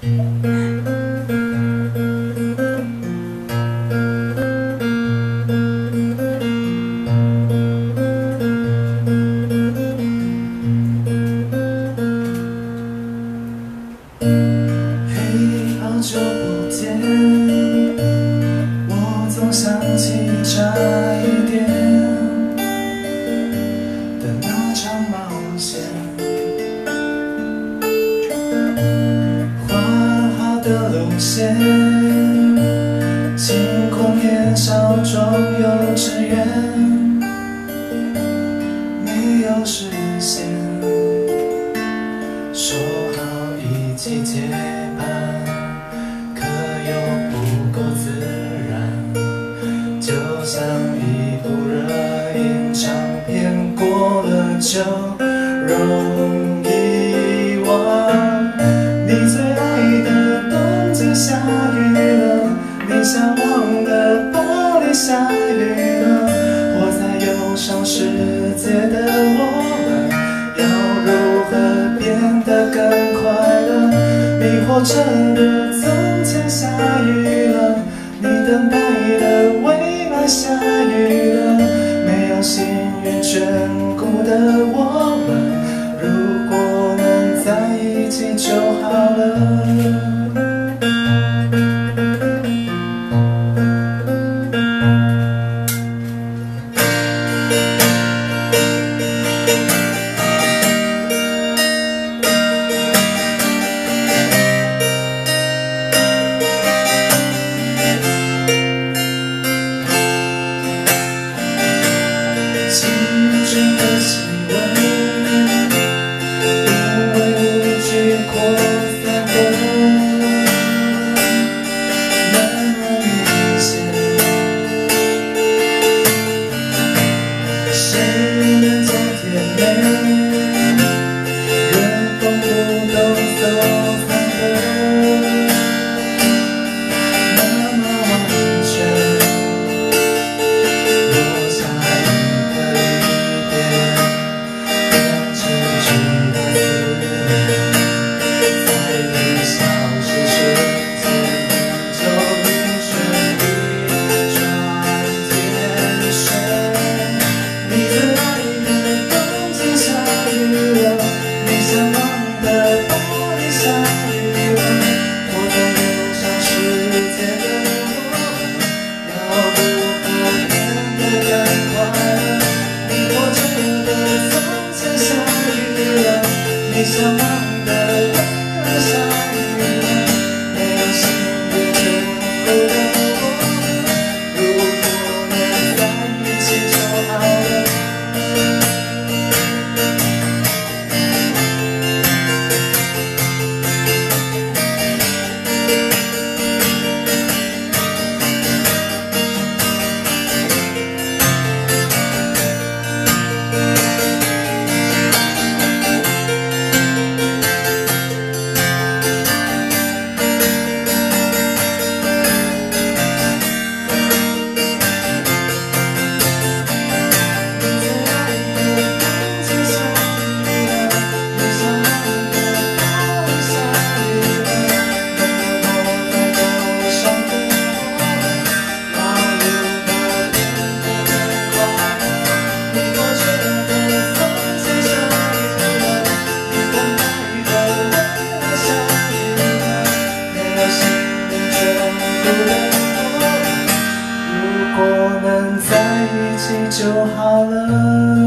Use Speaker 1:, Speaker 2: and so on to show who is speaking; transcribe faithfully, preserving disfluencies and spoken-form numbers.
Speaker 1: 嘿，好久不见，我总想起差一点的那场冒险。画好的路线，晴空年少装幼稚园，没有实现。说好一起结伴，可又不够自然，就像一部热映长片，过了就容易忘。你最爱的冬季下雨了，你向往的巴黎下雨了，活在忧伤世界的我们，要如何变得更快乐？迷惑着的从前下雨了，你等待的未来下雨了，没有幸运眷顾的我们，如果能在一起就好了。青春的气味，因为无惧扩散的那么明显。谁能将甜美原封不动收藏的那么完全？落下一个一点，变成值得思念，在你消失瞬间，就晕眩一转天旋。你最爱的冬季下雨了，你向往的巴黎下雨了，活在忧伤世界的我们，要如何变得更快乐？迷惑着的从前下雨了，你向往的未来下雨了，没有幸运眷顾的我们，如果能在一起就好了。如果能在一起就好了。